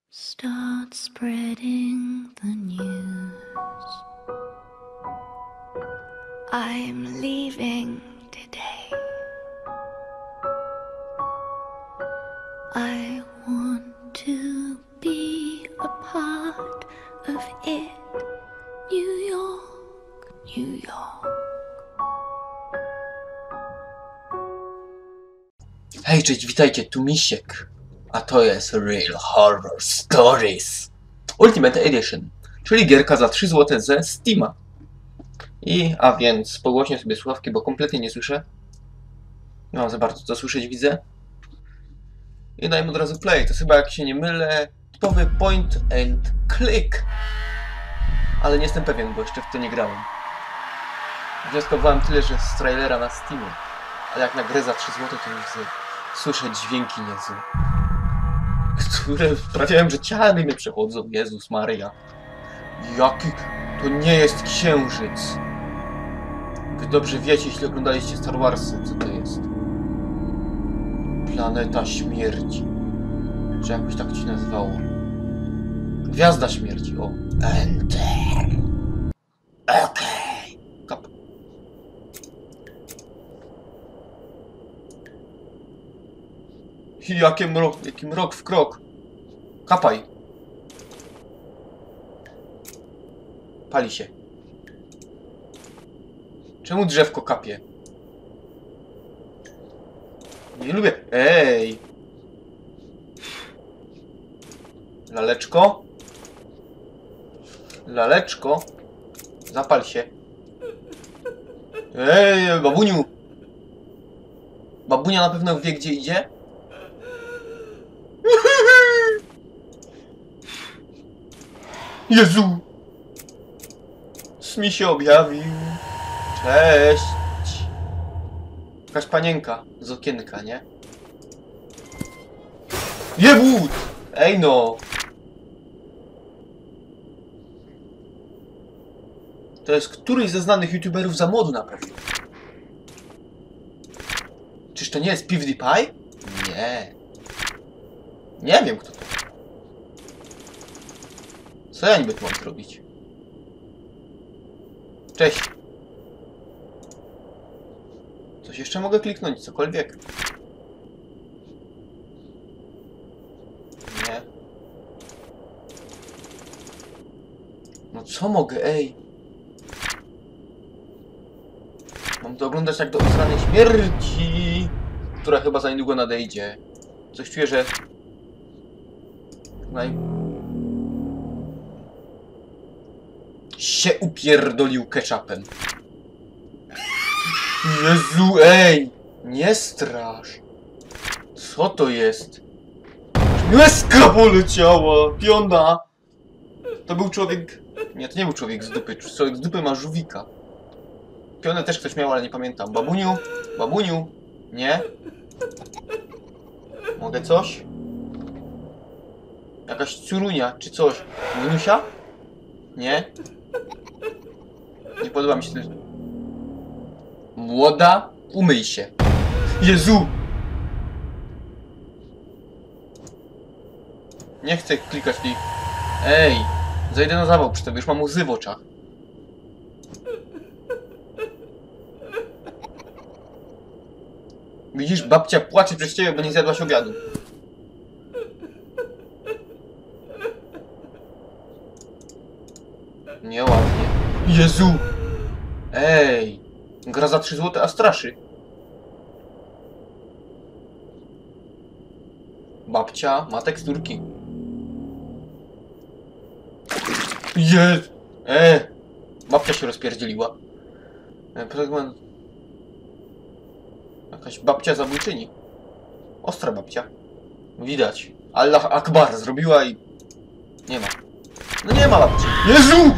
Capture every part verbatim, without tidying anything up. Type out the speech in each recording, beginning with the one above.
Start spreading the news. I'm leaving today. I want to be a part of it. New York, New York. Hej, cześć, witajcie, tu Misiek. A to jest Real Horror Stories Ultimate Edition, czyli gierka za trzy złote ze Steama. I, a więc, pogłośnię sobie słuchawki, bo kompletnie nie słyszę. Nie mam za bardzo co słyszeć, widzę. I dajmy od razu play. To jest chyba, jak się nie mylę, typowy point and click. Ale nie jestem pewien, bo jeszcze w to nie grałem. Wnioskowałem tyle, że z trailera na Steamie. Ale jak na grę za trzy złote, to już słyszę dźwięki niezłe, które sprawiają, że ciary mnie przechodzą. Jezus Maria. Jaki... To nie jest księżyc. Wy dobrze wiecie, jeśli oglądaliście Star Warsy, co to jest. Planeta Śmierci. Czy jakoś tak ci nazywało. Gwiazda Śmierci, o. Enter. Okej. Kap. Jakie mrok, jaki mrok w krok. Kapaj. Pali się. Czemu drzewko kapie? Nie lubię. Ej. Laleczko. Laleczko. Zapal się. Ej, babuniu. Babunia na pewno wie, gdzie idzie. Jezu! Mi się objawił. Cześć! Jakaś panienka z okienka, nie? Jebut! Ej no! To jest któryś ze znanych youtuberów za modu na pewno. Czyż to nie jest PewDiePie? Nie. Nie wiem, kto to. Co ja niby tu mam zrobić? Cześć. Coś jeszcze mogę kliknąć, cokolwiek. Nie. No co mogę, ej? Mam to oglądać jak do usranej śmierci, która chyba za niedługo nadejdzie. Coś czuję, że... Naj... się upierdolił ketchupem. Jezu, ej! Nie strasz! Co to jest? Łezka poleciała! Piona! To był człowiek... Nie, to nie był człowiek z dupy. Człowiek z dupy ma żółwika. Pionę też ktoś miał, ale nie pamiętam. Babuniu? Babuniu? Nie? Mogę coś? Jakaś curunia, czy coś? Wnusia? Nie? Nie podoba mi się ten... Młoda, umyj się. Jezu! Nie chcę klikać tej... Ej! Zajdę na zawał przy tobie, już mam łzy w oczach. Widzisz, babcia płacze przez ciebie, bo nie zjadłaś obiadu. Nieładnie. Jezu! Ej! Gra za trzy złote, a straszy. Babcia ma teksturki. Jest! Eee! Babcia się rozpierdzieliła. Fragment... Jakaś babcia zabójczyni. Ostra babcia. Widać. Allah Akbar zrobiła i... Nie ma. No nie ma babci. Jezu!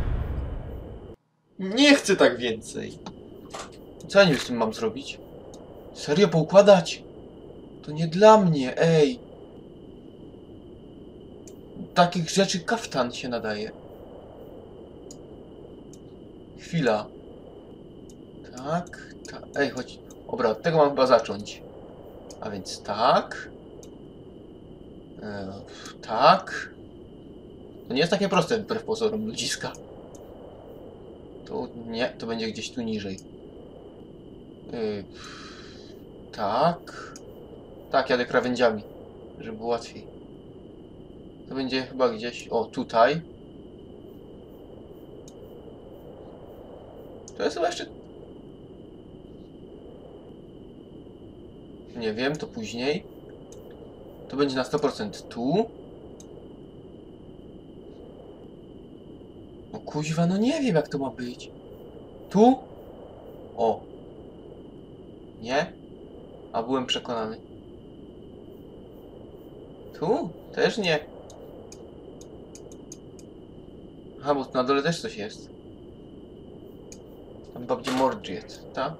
Nie chcę tak więcej. Co ja nie z tym mam zrobić? Serio poukładać? To nie dla mnie, ej. Takich rzeczy kaftan się nadaje. Chwila. Tak, tak. Ej, chodź. Dobra, od tego mam chyba zacząć. A więc tak. E, tak. To nie jest takie proste wbrew pozorom ludziska. Tu nie, to będzie gdzieś tu niżej. Yy, tak. Tak, jadę krawędziami, żeby było łatwiej. To będzie chyba gdzieś... O, tutaj. To jest chyba jeszcze... Nie wiem, to później. To będzie na sto procent tu. No kuźwa, no nie wiem jak to ma być. Tu? O. Nie? A byłem przekonany. Tu? Też nie. Aha, bo na dole też coś jest. Tam chyba będzie Mordred, tak?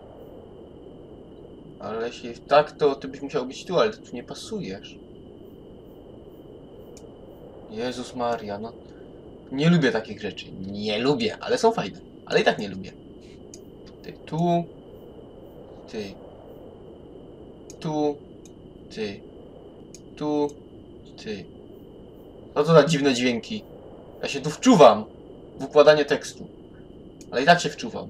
Ale jeśli tak, to ty byś musiał być tu, ale ty tu nie pasujesz. Jezus Maria, no. Nie lubię takich rzeczy. Nie lubię, ale są fajne. Ale i tak nie lubię. Ty tu. Ty. Tu. Ty. Tu. Ty. No to za dziwne dźwięki. Ja się tu wczuwam w układanie tekstu. Ale i tak się wczuwam.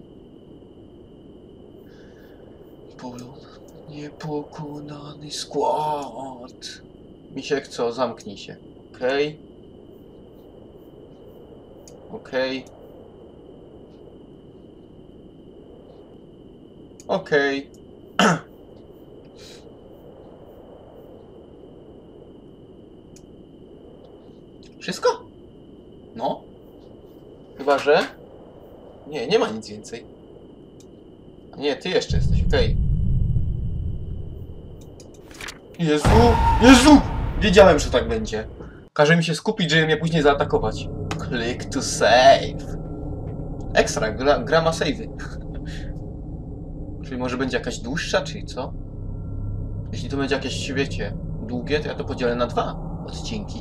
Polu. Niepokonany skład. Misiek, co? Zamknij się. Okej. Okay. Okej. Okay. Okej. Okay. Wszystko? No. Chyba, że... Nie, nie ma nic więcej. A nie, ty jeszcze jesteś, okej. Okay. Jezu! Jezu! Wiedziałem, że tak będzie. Każe mi się skupić, żeby mnie później zaatakować. Click to save. Ekstra, gra, gra ma save'y. Czyli może będzie jakaś dłuższa, czy co? Jeśli to będzie jakieś, wiecie, długie, to ja to podzielę na dwa odcinki.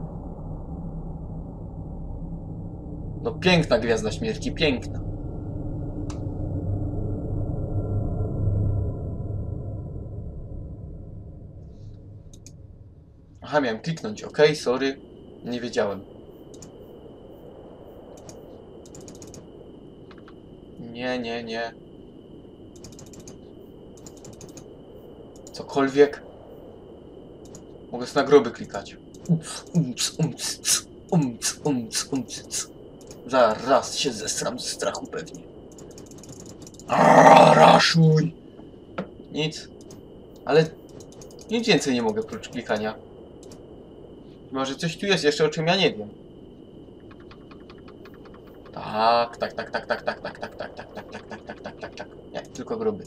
No piękna Gwiazda Śmierci, piękna. Aha, miałem kliknąć, ok, sorry. Nie wiedziałem. Nie, nie, nie. Cokolwiek. Mogę na groby klikać. Umc, umc, umc, umc, umc. Zaraz się zesram ze strachu pewnie. Aaaa, raszuj! Nic. Ale nic więcej nie mogę prócz klikania. Może coś tu jest jeszcze, o czym ja nie wiem. Tak, tak, tak, tak, tak, tak, tak, tak, tak, tak, tak, tak, tak, tak, tak, tak, tak. Nie, tylko groby.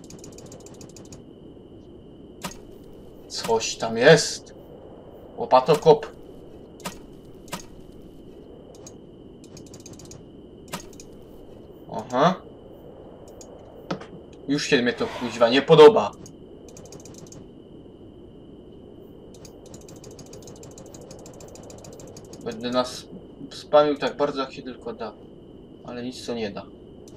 Coś tam jest. Łopatokop. Aha. Już się mnie to kuźwa nie podoba. Będę nas spamił tak bardzo, jak się tylko da. Ale nic co nie da.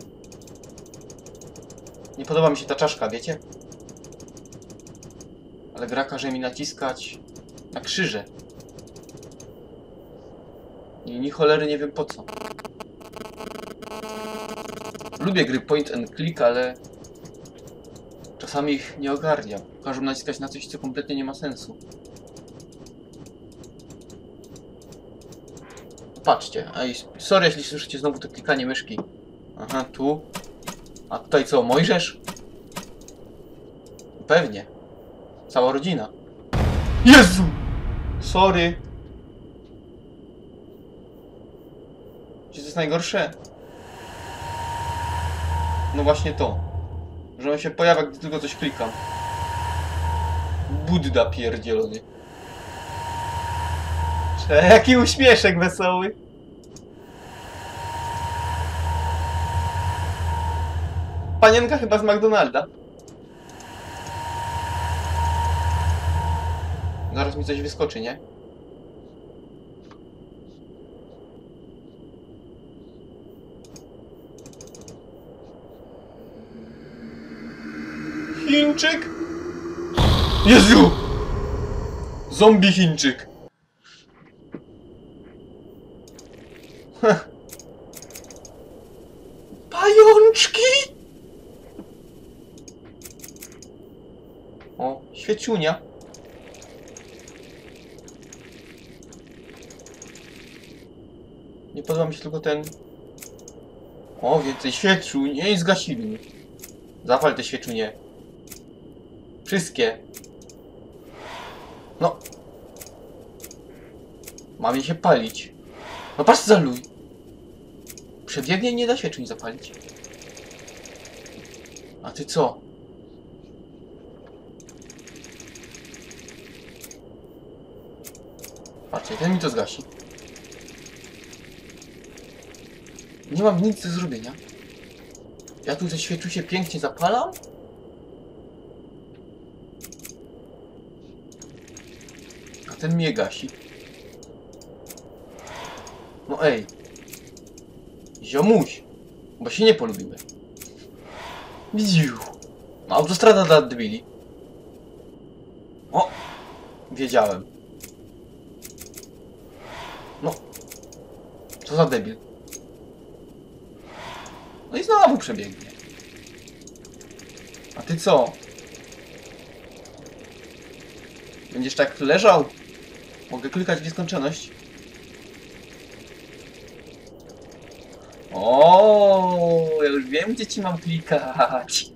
Nie podoba mi się ta czaszka, wiecie? Ale gra każe mi naciskać na krzyże. I ni cholery nie wiem po co. Lubię gry point and click, ale czasami ich nie ogarniam. Każą naciskać na coś, co kompletnie nie ma sensu. Patrzcie, ej, sorry, jeśli słyszycie znowu to klikanie myszki. Aha, tu. A tutaj co, Mojżesz? Pewnie. Cała rodzina. Jezu! Sorry. Czy to jest najgorsze? No właśnie to. Że on się pojawia, gdy tylko coś klikam. Budda pierdzielony. Jaki uśmieszek wesoły. Panienka chyba z McDonalda. Zaraz mi coś wyskoczy, nie? Chińczyk? Jezu! Zombie Chińczyk. Heh. Pajączki! O, świeciunia. Nie podoba mi się tylko ten... O, więcej świeczuń. Nie, zgasili mi. Zapal te świeczunie. Wszystkie. No. Mam je się palić. No patrz, zaluj. Przebiegnie i nie da świeczuń zapalić. A ty co? Patrzcie, ten mi to zgasi. Nie mam nic do zrobienia. Ja tu ze świeczu się pięknie zapalam. A ten mnie gasi. No ej. Ziomuś. Bo się nie polubimy. Widziu. Autostrada dla debili. O! Wiedziałem. No. Co za debil. No i znowu przebiegnie. A ty co? Będziesz tak leżał? Mogę klikać w nieskończoność. O, ja już wiem, gdzie ci mam klikać.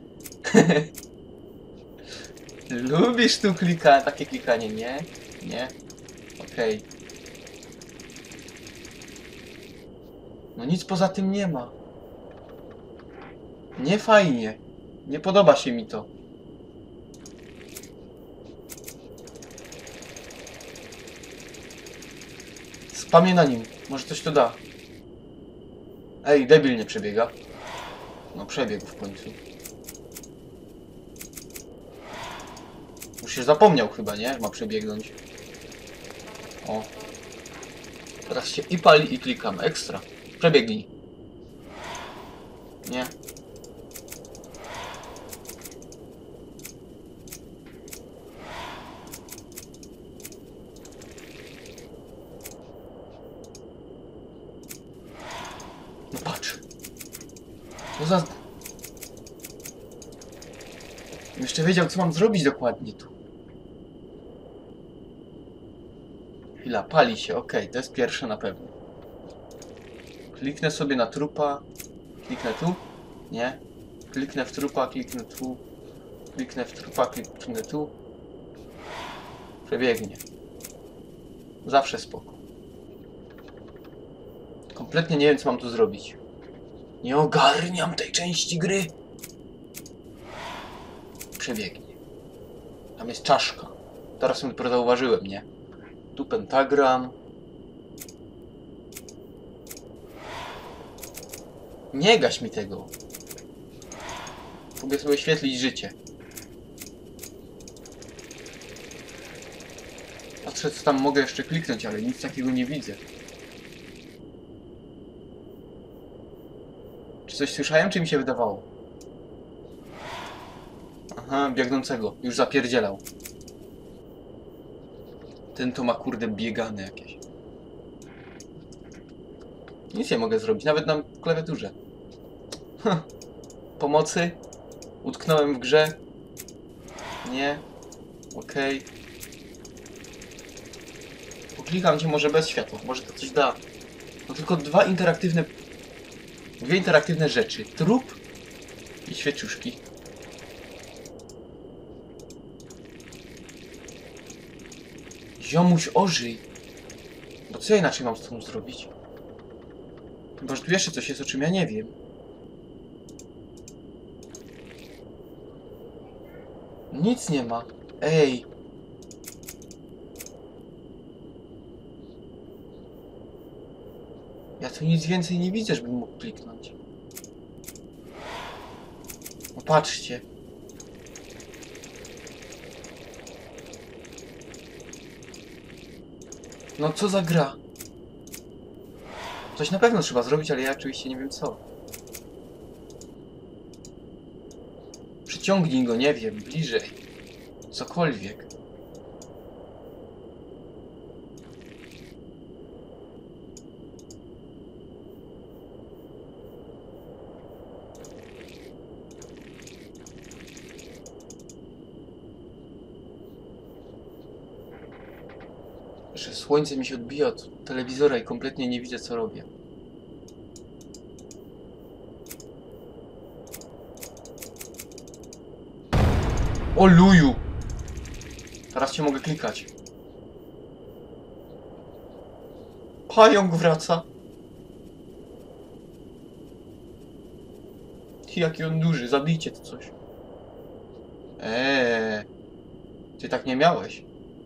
Lubisz tu klika, takie klikanie, nie? Nie? Okej. Okay. No nic poza tym nie ma. Nie fajnie. Nie podoba się mi to. Spamię na nim. Może coś to da. Ej, debil nie przebiega. No przebiegł w końcu. Już się zapomniał chyba, nie? Ma przebiegnąć. O. Teraz się i pali i klikam. Ekstra. Przebiegnij. Nie. No patrz. Co za... Jeszcze wiedział, co mam zrobić dokładnie tu. Chwila, pali się, okej, okay, to jest pierwsze na pewno. Kliknę sobie na trupa. Kliknę tu? Nie. Kliknę w trupa, kliknę tu. Kliknę w trupa, kliknę tu. Przebiegnie. Zawsze spoko. Kompletnie nie wiem, co mam tu zrobić. Nie ogarniam tej części gry. Przebiegnie. Tam jest czaszka. Teraz ją dopiero zauważyłem, nie? Tu pentagram. Nie gaś mi tego. Próbuję sobie oświetlić życie. Patrzę, co tam mogę jeszcze kliknąć, ale nic takiego nie widzę. Czy coś słyszałem, czy mi się wydawało? Aha, biegnącego. Już zapierdzielał. Ten to ma kurde biegane jakieś. Nic nie mogę zrobić, nawet na klawiaturze. Hm. Pomocy? Utknąłem w grze? Nie? Okej. Okay. Poklikam cię może bez światła, może to coś da. No tylko dwa interaktywne... Dwie interaktywne rzeczy. Trup i świeczuszki. Ziomuś, ożyj. Bo co ja inaczej mam z tym zrobić? Chyba, że tu jeszcze coś jest, o czym ja nie wiem. Nic nie ma. Ej. Ja tu nic więcej nie widzę, żebym mógł kliknąć. No patrzcie. No co za gra? Coś na pewno trzeba zrobić, ale ja oczywiście nie wiem co. Przyciągnij go, nie wiem, bliżej. Cokolwiek. Że słońce mi się odbija od telewizora i kompletnie nie widzę, co robię. O luju! Teraz cię mogę klikać. Pająk wraca. Jaki on duży, zabijcie to coś. Eee, ty tak nie miałeś.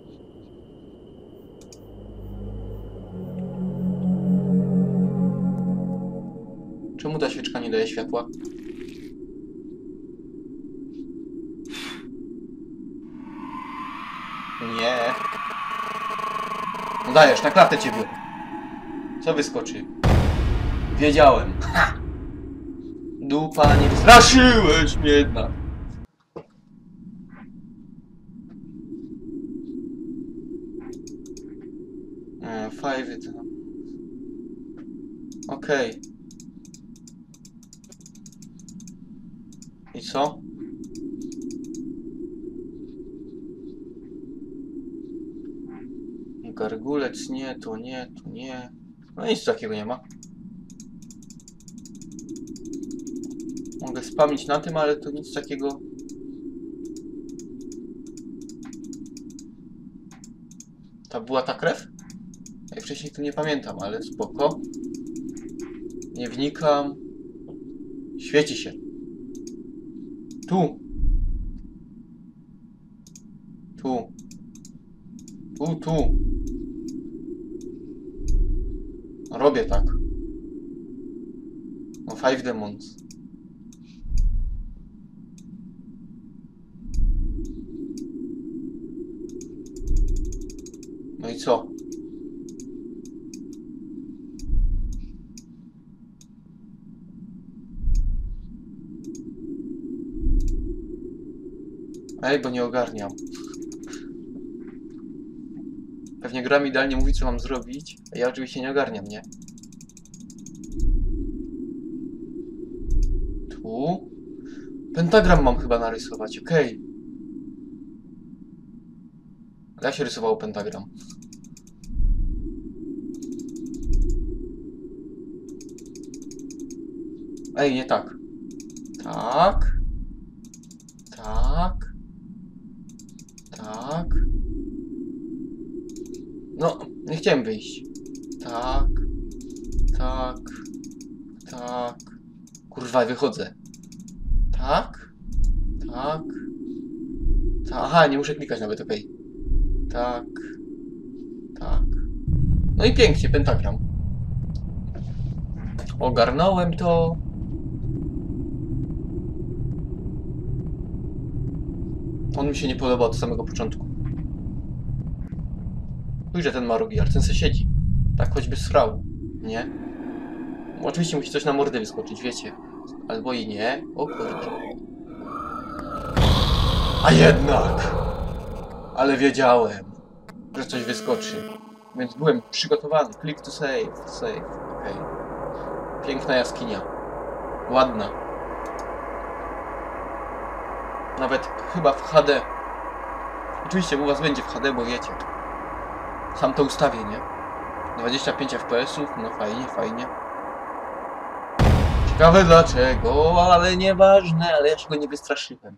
Czemu ta świeczka nie daje światła? Nie. No dajesz, na klatę cię biorę. Co wyskoczy? Wiedziałem. Ha! Dupa, nie wystraszyłeś mnie jednak. E, five it. Okej. Okay. I co? Gargulec, nie, tu nie, tu nie. No nic takiego nie ma. Mogę spamić na tym, ale to nic takiego. Ta była ta krew? Ja wcześniej tu nie pamiętam, ale spoko. Nie wnikam. Świeci się. Tu. Tu. Tu, tu. Robię tak. No, Five Demons. No i co? Ej, bo nie ogarniam. Pewnie gra mi idealnie mówi, co mam zrobić, a ja oczywiście nie ogarniam, nie? Tu? Pentagram mam chyba narysować, okej. Okay. Jak się rysowało pentagram? Ej, nie tak. Tak. Tak. Tak. No, nie chciałem wyjść. Tak. Tak. Tak. Kurwa, wychodzę. Tak. Tak. Ta Aha, nie muszę klikać nawet, okej. Okay. Tak. Tak. No i pięknie, pentagram. Ogarnąłem to. On mi się nie podoba od samego początku. Pójrze ten marugiar, ten se siedzi. Tak choćby srał, nie? Oczywiście musi coś na mordę wyskoczyć, wiecie. Albo i nie. O kurde. A jednak! Ale wiedziałem, że coś wyskoczy. Więc byłem przygotowany. Click to save. Save. Okej. Okay. Piękna jaskinia. Ładna. Nawet chyba w H D. Oczywiście u was będzie w H D, bo wiecie. Sam to ustawię, nie? dwadzieścia pięć F P S ów, no fajnie, fajnie. Ciekawe dlaczego, ale nieważne, ale ja się go nie wystraszyłem.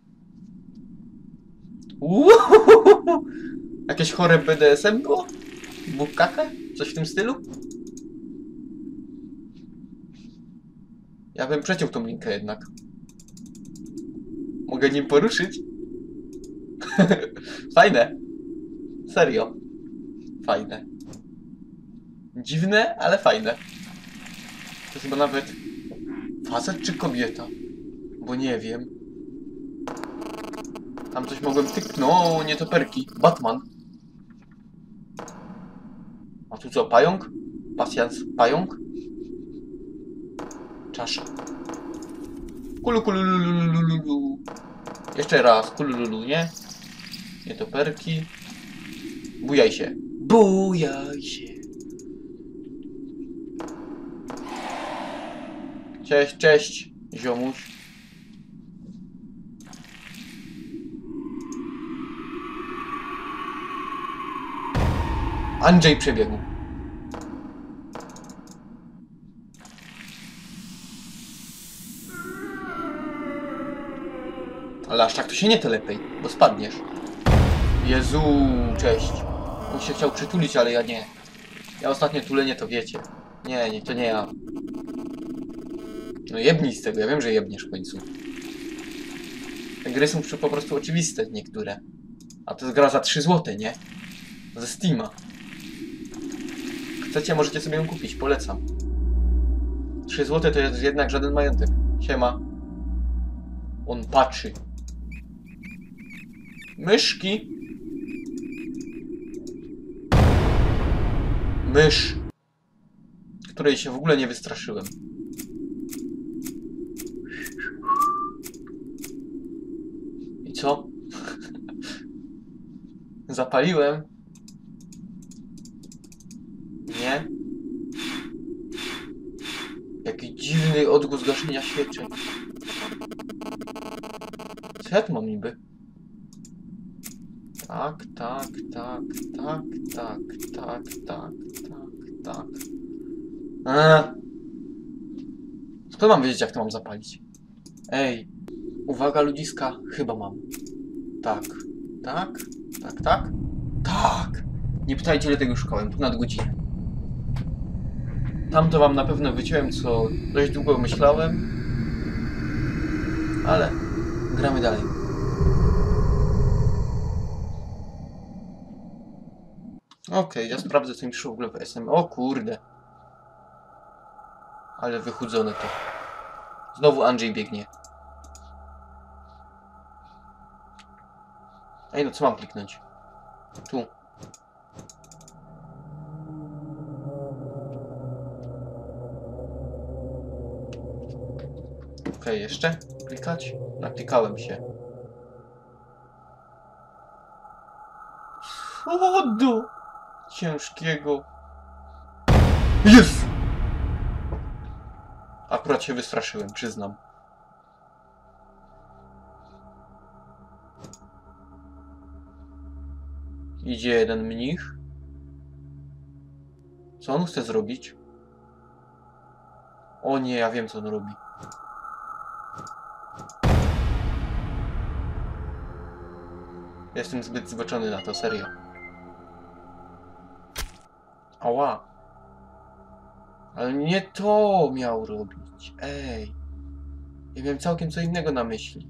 Uuuu! Jakieś chore B D S M było? Bukaka? Coś w tym stylu? Ja bym przeciął tą linkę jednak. Mogę nim poruszyć? Fajne. Serio. Fajne. Dziwne, ale fajne. To chyba nawet facet czy kobieta? Bo nie wiem. Tam coś mogłem tyknąć. No, nie toperki. Batman. A tu co? Pająk? Pasjans pająk? Czasza. Kulu kulu lulu lulu lulu. Jeszcze raz. Kulu lulu, nie? Nie toperki. Bujaj się. Bujaj się. Cześć, cześć, ziomuś. Andrzej przebiegł. Ale aż tak to się nie telepej, bo spadniesz. Jezu, cześć. On się chciał przytulić, ale ja nie. Ja ostatnie tulenie to wiecie. Nie, nie, to nie ja. No jebnij z tego, ja wiem, że jebniesz w końcu. Te gry są po prostu oczywiste niektóre. A to jest gra za trzy złote, nie? Ze Steama. Chcecie, możecie sobie ją kupić, polecam. trzy złote to jest jednak żaden majątek. Siema. On patrzy. Myszki. Mysz. Której się w ogóle nie wystraszyłem. I co? Zapaliłem. Nie? Jaki dziwny odgłos gaszenia świeczek. Co ja tu mam niby? Tak, tak, tak, tak, tak, tak, tak, tak, tak. Eee. Skąd mam wiedzieć, jak to mam zapalić? Ej, uwaga ludziska, chyba mam. Tak, tak, tak, tak, tak. Nie pytajcie, ile tego szukałem, ponad godzinę. Tam to wam na pewno wyciąłem, co dość długo myślałem. Ale gramy dalej. Okej, okay, ja sprawdzę, co mi przyszło w ogóle w S M. O kurde. Ale wychudzone to. Znowu Andrzej biegnie. Ej, no co mam kliknąć? Tu. Okej, okay, jeszcze? Klikać? Naklikałem się. Co do ciężkiego. Jest! Akurat się wystraszyłem, przyznam. Idzie jeden mnich. Co on chce zrobić? O nie, ja wiem, co on robi. Jestem zbyt zboczony na to, serio. Ała. Ale nie to miał robić. Ej. Ja miałem całkiem co innego na myśli.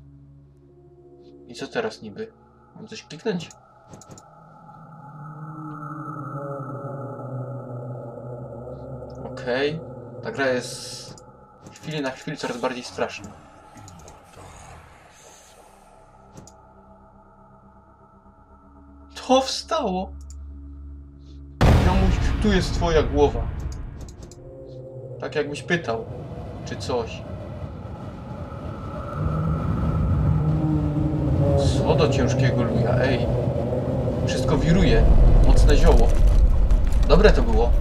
I co teraz niby? Mam coś kliknąć? Okej. Okay. Ta gra jest z chwili na chwilę coraz bardziej straszna. To wstało! Jomuś, tu jest twoja głowa. Tak jakbyś pytał, czy coś. Co do ciężkiego luja, ej. Wszystko wiruje. Mocne zioło. Dobre to było.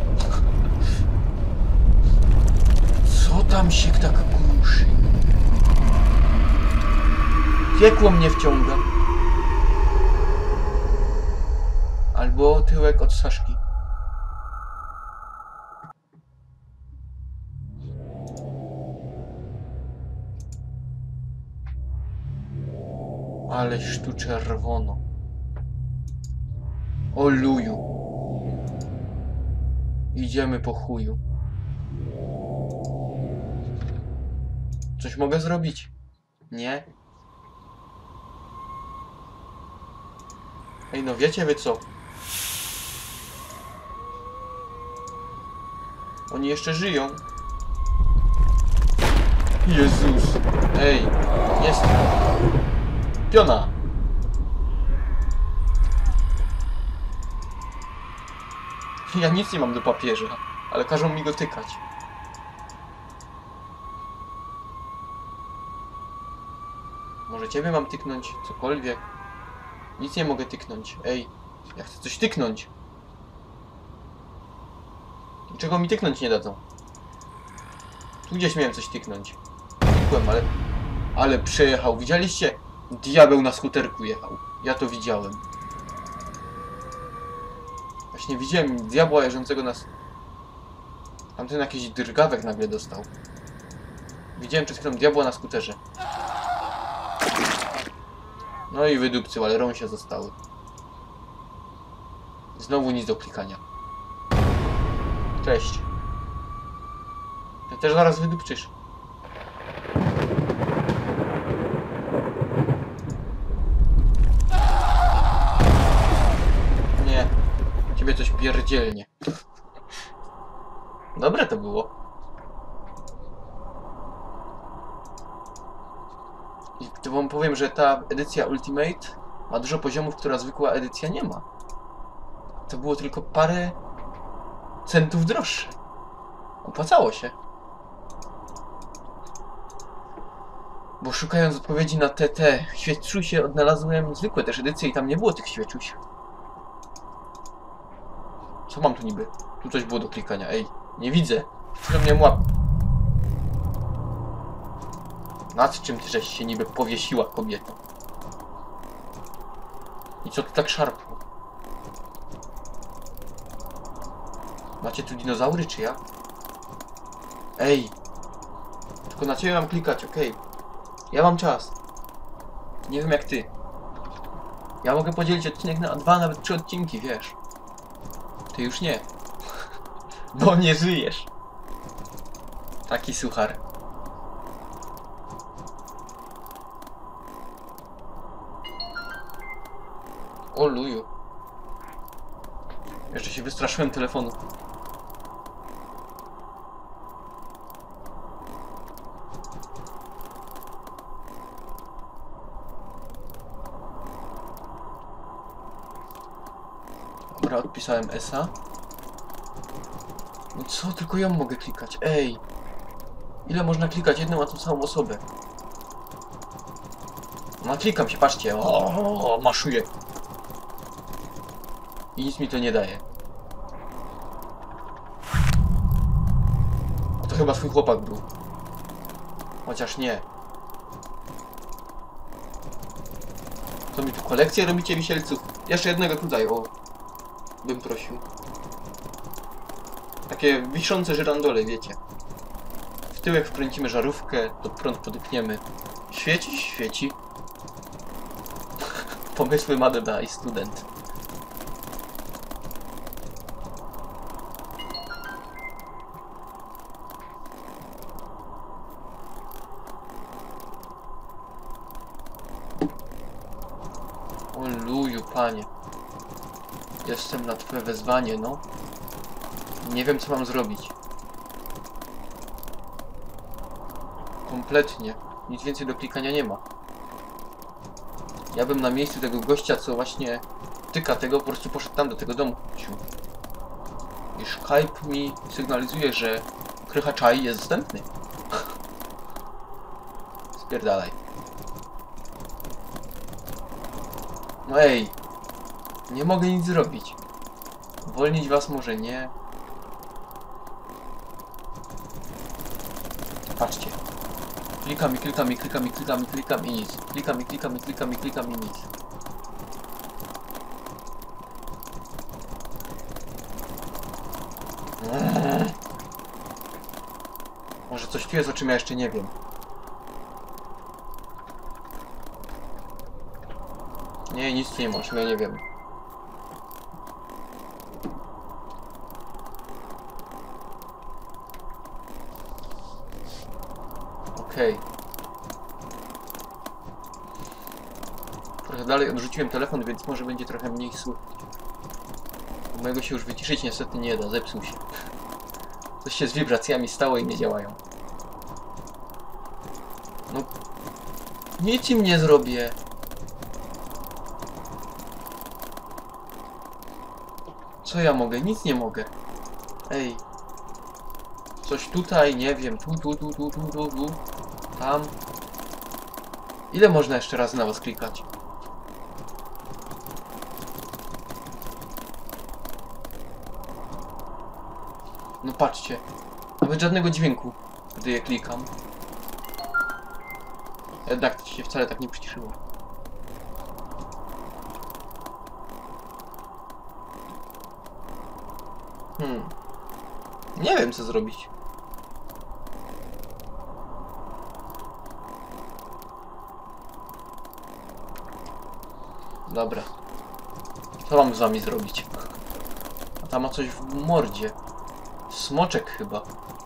Co tam się tak kruszy? Piekło mnie wciąga. Albo tyłek od Saszki. Aleś tu czerwono. O luju. Idziemy po chuju. Coś mogę zrobić? Nie? Ej, no wiecie wy co? Oni jeszcze żyją. Jezus. Ej, jest. Piona. Ja nic nie mam do papieża, ale każą mi go tykać. Może ciebie mam tyknąć? Cokolwiek. Nic nie mogę tyknąć. Ej, ja chcę coś tyknąć. Czego mi tyknąć nie dadzą? Tu gdzieś miałem coś tyknąć. Tykłem, ale... Ale przejechał. Widzieliście? Diabeł na skuterku jechał. Ja to widziałem. Właśnie widziałem diabła jeżdżącego nas. Tamten jakiś drgawek nagle dostał. Widziałem przed chwilą diabła na skuterze. No i wydupcył, ale rąsie zostały. Znowu nic do klikania. Cześć. Ty też zaraz wydupczysz. Nie. Ciebie coś pierdzielnie. Dobre to było. I to wam powiem, że ta edycja Ultimate ma dużo poziomów, która zwykła edycja nie ma. To było tylko parę centów droższe. Opłacało się. Bo szukając odpowiedzi na te, te świeczusie odnalazłem zwykłe też edycje i tam nie było tych świeczuś. Co mam tu niby? Tu coś było do klikania. Ej, nie widzę. Chwilę mnie łap. Nad czym ty żeś się niby powiesiła, kobieto? I co tu tak szarpło? Macie tu dinozaury, czy ja? Ej! Tylko na ciebie mam klikać, okej. Okay. Ja mam czas. Nie wiem jak ty. Ja mogę podzielić odcinek na dwa, nawet trzy odcinki, wiesz. Ty już nie. Bo nie żyjesz. Taki suchar. O luju. Jeszcze się wystraszyłem telefonu. Dobra, odpisałem Esa. No co, tylko ją mogę klikać. Ej! Ile można klikać jedną a tą samą osobę? No klikam się, patrzcie. O, maszuję. I nic mi to nie daje. A to chyba swój chłopak był. Chociaż nie. Co mi tu kolekcję robicie wisielców? Jeszcze jednego tutaj, o. Bym prosił. Takie wiszące żyrandole, wiecie. W tyłek wkręcimy żarówkę, to prąd podepniemy. Świeci? Świeci. Pomysły ma dodaj student. O luju, panie. Jestem na twoje wezwanie, no. Nie wiem, co mam zrobić. Kompletnie. Nic więcej do klikania nie ma. Ja bym na miejscu tego gościa, co właśnie tyka tego, po prostu poszedł tam do tego domu. I Skype mi sygnalizuje, że Krycha Czai jest dostępny. Spierdalaj. No ej. Nie mogę nic zrobić. Uwolnić was może nie. Patrzcie. Klikam i klikam i klikam i klikam i klikam i nic. Klikam i klikam i klikam i klikam i nic. Eee. Może coś tu jest, o czym ja jeszcze nie wiem. Nie, nic tu nie ma, o czym ja nie wiem. Okej. Okay. Trochę dalej odrzuciłem telefon, więc może będzie trochę mniej słychać. Mojego się już wyciszyć niestety nie da, zepsuł się. Coś się z wibracjami stało i nie działają. No... Nic im nie zrobię. Co ja mogę? Nic nie mogę. Ej. Coś tutaj, nie wiem. Tu, tu, tu, tu, tu, tu, tu. Tam. Ile można jeszcze raz na was klikać? No patrzcie. Nawet żadnego dźwięku, gdy je klikam. Jednak to się wcale tak nie przyciszyło. Hmm. Nie wiem, co zrobić. Dobra. Co mam z wami zrobić? A tam ma coś w mordzie. Smoczek chyba.